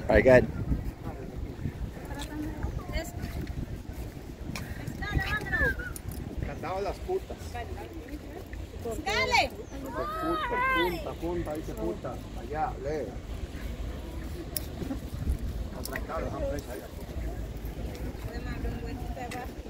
right, go ahead. Cantaba las putas. ¡Dale! Punta, dice puta. Allá, lee. Atracados, han preso allá.